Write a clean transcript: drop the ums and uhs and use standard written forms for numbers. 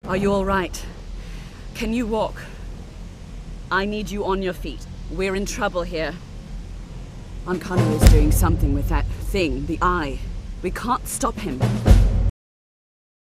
Are you all right? Can you walk? I need you on your feet. We're in trouble here. Ankano is doing something with that thing, the eye. We can't stop him.